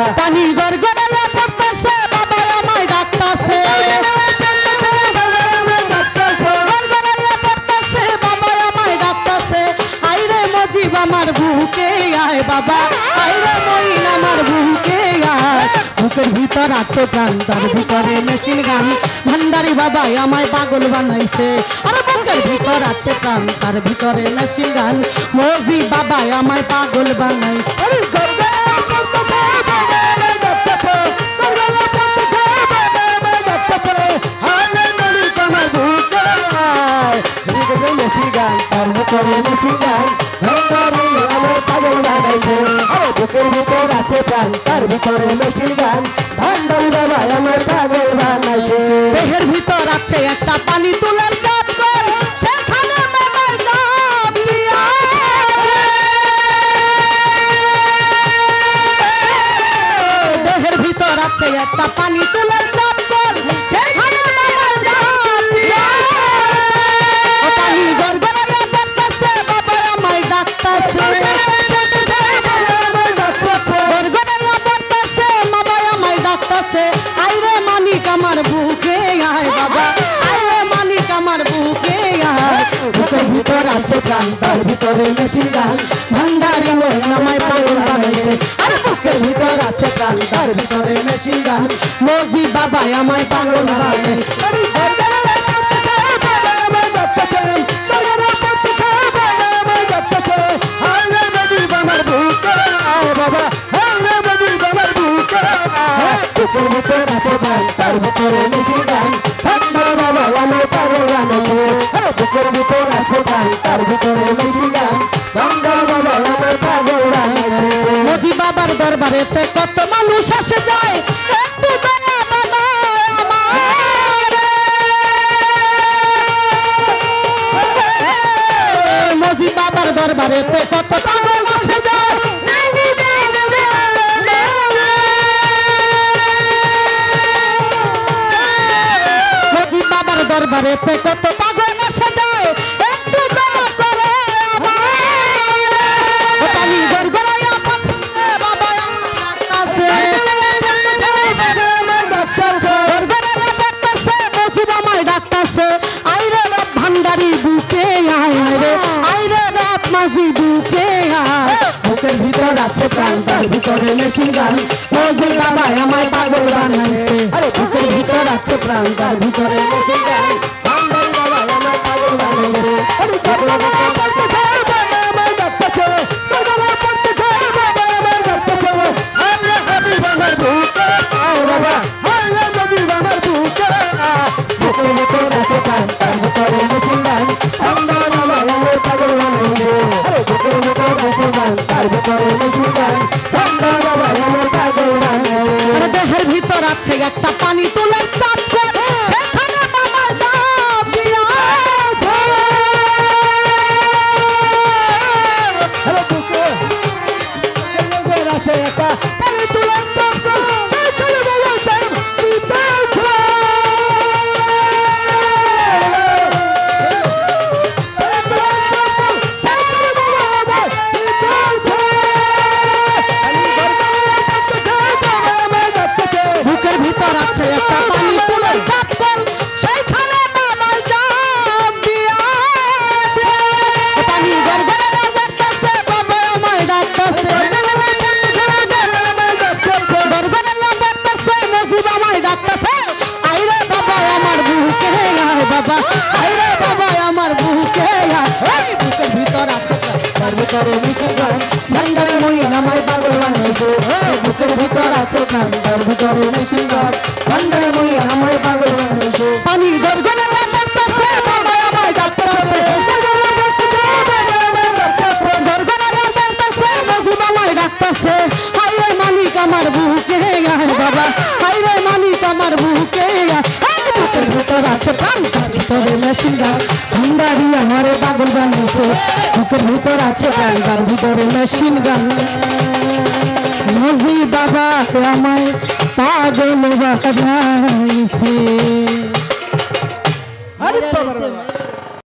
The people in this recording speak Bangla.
পানি গড়গড়াইয়া পড়তাছে বাবা আমায় ডাকতাছে গড়গড়াইয়া পড়তাছে বাবা আমায় ডাকতাছে আইরে মজিব আমার বুকে আয় বাবা আইরে মইন আমার বুকে আয় বুকের ভিতর আছে প্রাণ তার ভিতরে মেশিন গান ভান্ডারি বাবা আমায় পাগল বানাইছে আরে বুকের ভিতর আছে প্রাণ তার ভিতরে মেশিন গান মজিব বাবা আমায় পাগল বানাইছে বুকের ভিতর আছে প্রাণ তার ভিতরে মেশিন গান ভান্ডারি বাবা আমার পাগল বানাইছে দেহের ভিতর আছে একটা পানি তুলার চাপ কল সেখানে বাবার চাপ দিয়া দেহের ভিতর আছে একটা পানি তুলার চাপ কল সেখানে বাবার চাপ দিয়া পানি গড়গড়াইয়া পড়তাছে বাবা আমায় ডাকতাছে আইরে মালিক আমার বুকে আয় বাবা আইরে মালিক আমার বুকে আয় বুকের ভিতর আছে প্রাণ তার ভিতরে মেশিন গান ভান্ডারি মইন আমায় পাগল বানাইছে আরে বুকের ভিতর আছে প্রাণ তার ভিতরে মেশিন গান মজিব বাবা আমায় পাগল বানাইছে বুকের ভিতর আছে প্রাণ তার ভিতরে মেশিন গান ভান্ডারি বাবা আমায় পাগল বানাইছে আরে বুকের ভিতর আছে প্রাণ তার ভিতরে মেশিন গান ভান্ডারি বাবা আমায় পাগল বানাইছে মজিব বাবার দরবারেতে কত মানুষ আসে যায় একটু দয়া বাবা আমার মজিব বাবার দরবারেতে কত পাগল আসে যায় মজিব বাবার দরবারেতে কত পাগল আসে যায় একটু দয়া করে আমার পানি গড়গড়াইয়া পড়তাছে বাবা আমায় ডাকতাছে গড়গড়াইয়া পড়তাছে মজিব আমায় ডাকতাছে আইরে রাত ভান্ডারি বুকে আয় আইরে রাত মাঝি বুকে আয় বুকের ভিতর আছে প্রাণ তার ভিতরে মেশিন গান মজিব বাবা আমায় পাগল বানাইছে আরে বুকের ভিতর আছে প্রাণ তার ভিতরে মেশিন গান ভান্ডারি বাবা আমায় পাগল বানাইছে আরে বুকের ভিতর আছে প্রাণ বাবা আমায় ডাকতেছে বাবা পড়তেছে বাবা আমায় ডাকতেছে আরে হাবিব আমার বুকে আয় বাবা আরে মজিব আমার বুকে আয় বুকের ভিতর আছে প্রাণ তার ভিতরে মেশিন গান ভান্ডারি বাবা আমায় পাগল বানাইছে আরে বুকের ভিতর আছে প্রাণ তার ভিতরে মেশিন গান ভান্ডারি বাবা আমায় পাগল বানাইছে আরে দেহের ভিতর আছে একটা পানি তোলার চাপ কল সেখানে বাবা চাপ দিয়া আরে বুকের ভিতর আছে একটা পানি তোলার চাপ কল সেখানে বাবা চাপ দিতে বুকের ভিতর আছে একটা পানি তোলার চাপ কল সেইখানে বাবা চাপ দিয়াছে পানি গড়গড়াইয়া পড়তাছে বাবা আমায় ডাকতাছে গড়গড়াইয়া পড়তাছে মজিব আমায় ডাকতাছে আইরে বাবা আমার বুকে আয় বাবা আইরে বাবা আমার বুকে আয় এই বুকের ভিতর আছে তার ভিতরে মেশিন গান ভান্ডারি মইন আমায় পাগল বানাইছে বুকের ভিতর আছে প্রাণ তার ভিতরে মেশিন গান ভান্ডারি মইন আমায় পাগল বানাইছে পানি গড়গড়াইয়া পড়তাছে বাবা আমায় ডাকতাছে গড়গড়াইয়া পড়তাছে মজিব আমায় ডাকতাছে আইরে মালিক আমার বুকে আয় বাবা আইরে মালিক আমার বুকে আয় এই বুকের ভিতর আছে প্রাণ তার ভিতরে মেশিন গান ভান্ডারি আমারে পাগল বানাইছে বুকের ভিতর আছে প্রাণ তার ভিতরে মেশিন গান মজিব বাবা আমায় পাগল বানাইছে আরে বাবা